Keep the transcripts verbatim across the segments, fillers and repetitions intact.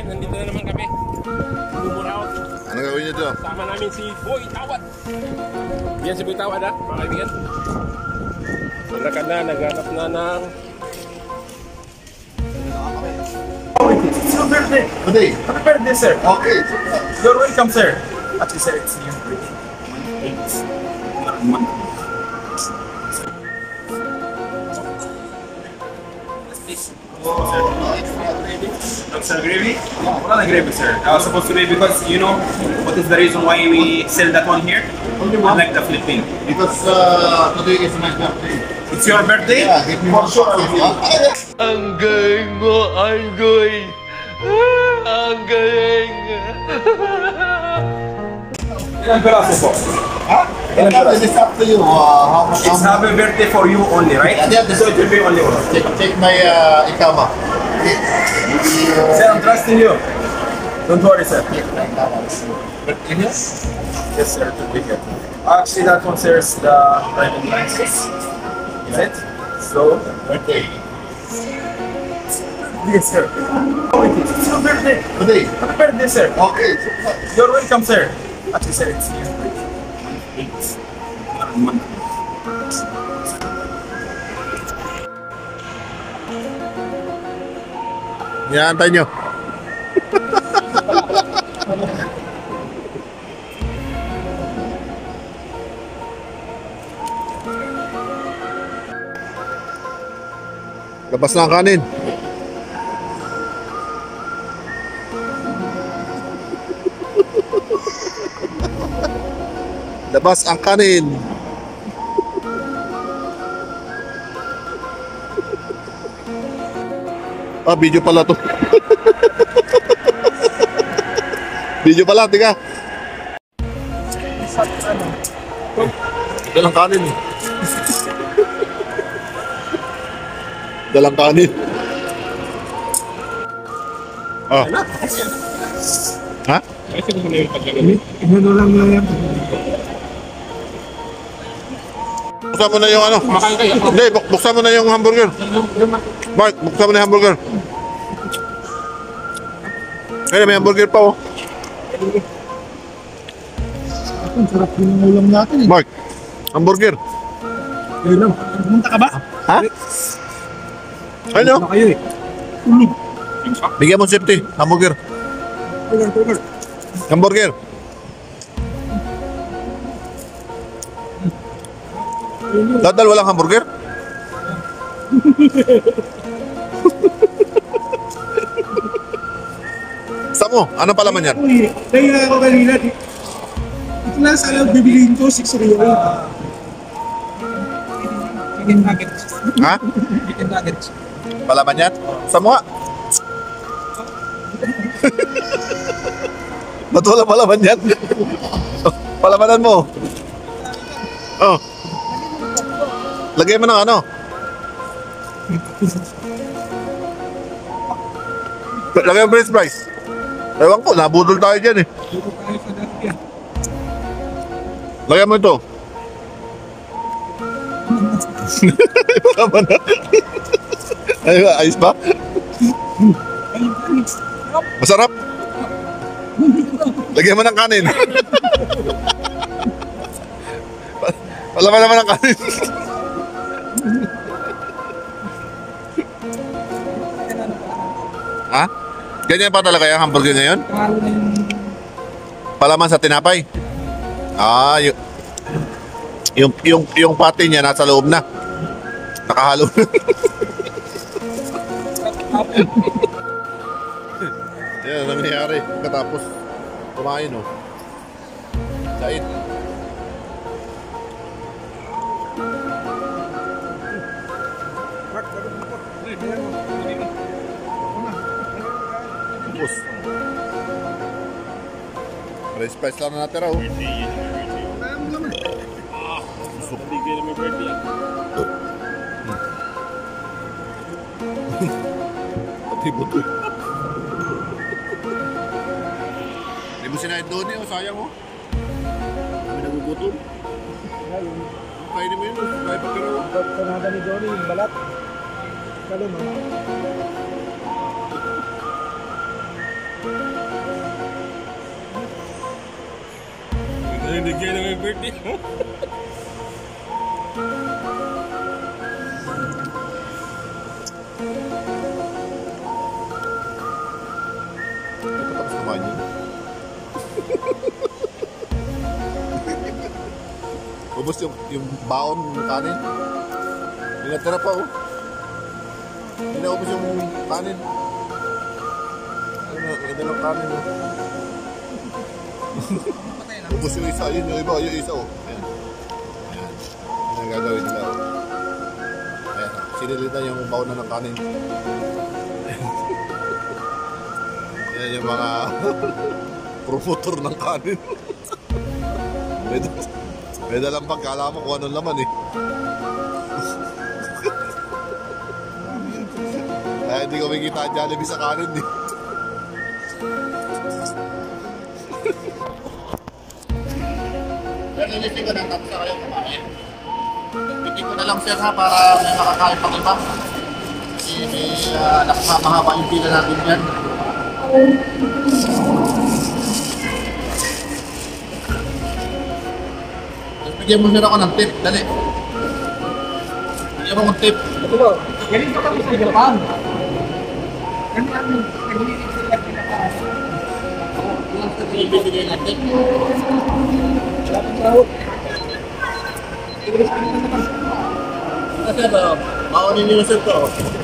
nandito na naman kami. Bumuraot. Ano gawin niyo dito? Sama namin si Boy Tawad. Yan si Boy Tawad ha, mga kaibigan. Nagkakad na, naghanap na ng... It's your birthday. Today. Happy birthday, sir. Okay. You're welcome, sir. Actually, sir, it's your birthday. Sir, gravy? Wala na gravy, sir. That was supposed to be because, you know, what is the reason why we sell that one here? Only one? Unlike the flipping. Because uh, today is my birthday. It's your birthday? Yeah, give me For one sure. shot. Ang galing mo, Anggoy! Ang galing! Ilang peraso po? Huh? It is up to you. Uh, how much? It's happy birthday for you only, right? Yeah, yeah, So it will be only one. Check, check my uh, ikama. Sir, I'm trusting you. Don't worry, sir. Yes. Yes, sir. To be here. Actually, that one, sir, is the driving license. Is it? So, Birthday. yes, sir. Oh, it is. It's your birthday. Today. Happy birthday, sir. Okay. You're welcome, sir. Actually, sir, it's your birthday. It's one month. Iaantay nyo. Labas na ang kanin. Labas ang kanin. Ah, video pala to. Video pala, tiga. Dalang kanin. Dalang kanin. Ah. Ha? Ano lang yan? Buksan mo na yung ano. Kumakain kayo. Hindi, buk- buksan mo na yung hamburger. Mark, buksan mo na yung hamburger. Ayun, may hamburger pa oh. Ang sarap din ng ulam natin eh. Mark, hamburger. Ayun lang. Pumunta ka ba? Ha? Ano? Ano kayo eh? Ulog. Bigyan mo safety. Hamburger. Tugar, tugar. Hamburger. Dadal walang hamburger? Sa mo, ano palaman yan? Uy, kaya ako kanina. Ito lang sa alam, bibiliin ko, six real. Chicken nuggets. Ha? Chicken nuggets. Palaman yan? Sa mo nga. Ba't wala palaman yan? Palamanan mo. Oh. Lagay mo ng ano? Lagay mo french fries. Ewan ko, nabudol tayo dyan eh. Lagay mo ito. Palaman na. Ay, ayos ba? Masarap. Lagyan mo ng kanin. Palaman naman ng kanin. Ha? Ganyan pa talaga yung hamburger ngayon? Palaman sa tinapay? Ah, yung yung yung, yung patty niya nasa loob na. Nakahalo na. Yan ang nangyayari katapos kumain oh. Said. Bus. Rice spice lang na natira oh. Busog. Hindi kayo na may birthday. Pati buto. Hindi mo sinayin doon eh, oh, sayang oh. Kami nagugutom. Kainin mo yun, kaya pa pero. Panada ni Johnny, yung balat. Kalo no? Binigyan na may birthday mo. Tapos kumain yun. Ubus yung, yung baon ng kanin. May natira pa oh. Hindi na ubus yung kanin. Ano, may dalang kanin oh. Ubus yung isa, yun yung iba, yung isa oh. Ayan. Ayan. Ayan ang gagawin nila oh. Ayan, sinilitan yung baon na ng kanin. Yan yung mga promotor ng kanin. may, may dalang pagkalaman kung anong laman eh. Ay, hindi ko makikita ang Jollibee sa kanin eh. Pero inisip ko na tapos na kayo kumain. Pitin ko na lang sir ha para may makakain pang iba. Kasi may uh, nakakahaba yung pila natin yan. Bigyan mo nila ako ng tip, dali. Bigyan mo ng tip. Ito ba? Galing ka kami sa Japan. Galing kami. Galing ka sa Japan. Ibibigay ng tip. Wala pang sahod. Kasi ba, maunin nyo na sir to.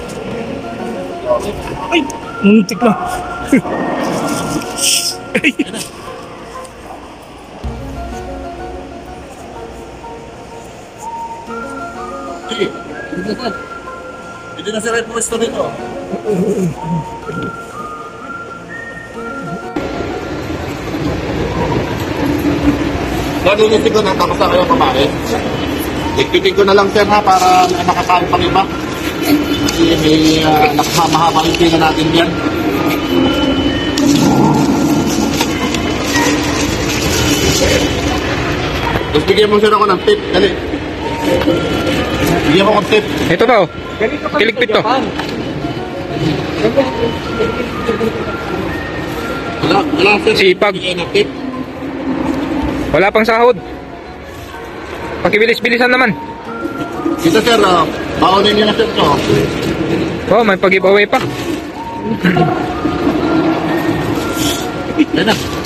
Ay! Muntik na. Ay! Sige, hindi na sir. Hindi na sir ay pwesto dito. Nalilitin ko na tapos na kayo kumain. Ikpitin ko na lang sir ha para may nakakain pang iba. Kasi may uh, nakamahaba yung pila natin yan. Tapos bigyan mo sir ako ng tip. Dali. Bigyan mo akong tip. Ito to. Galing ka kami Kiligpit sa to. Japan. Wala, wala sir. Sipag. Bigyan ng tip. Wala pang sahod. Pakibilis-bilisan naman. Dito sir, uh, maunin nyo na sir to. Oh, may pag-giveaway pa. Yan na.